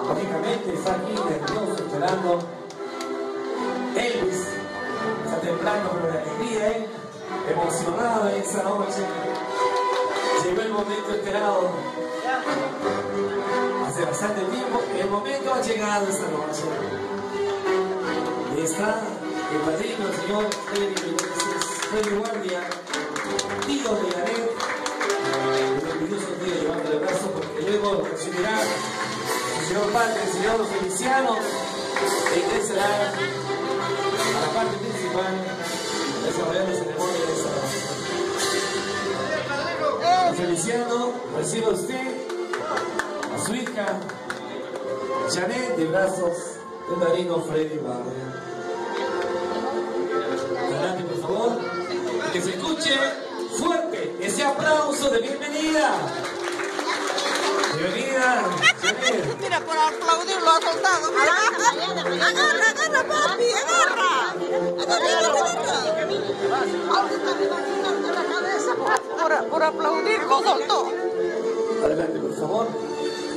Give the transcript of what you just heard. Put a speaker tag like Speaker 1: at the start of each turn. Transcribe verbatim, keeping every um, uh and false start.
Speaker 1: Lógicamente está aquí nervioso, esperando. Elvis está temblando con la alegría, ¿eh? Emocionado en esa noche. Llegó el momento esperado. Hace bastante tiempo, el momento ha llegado esta noche. Y está el padrino, el señor Freddy, Freddy Guardia, tío de Janet. El orgulloso tío llevando el brazo, porque luego recibirá el señor padre, el señor Feliciano, e ingresará a la parte principal, desarrollando la ceremonia de esta noche. Feliciano, reciba usted a su hija Janet de brazos del padrino Freddy Guardia. Adelante, por favor, y que se escuche fuerte ese aplauso de bienvenida. Bienvenida, Janet.
Speaker 2: Mira, por aplaudir lo ha soltado. Mira. Agarra, agarra, papi, agarra. Agarra, Por, por aplaudir lo soltó.
Speaker 1: Adelante, por favor.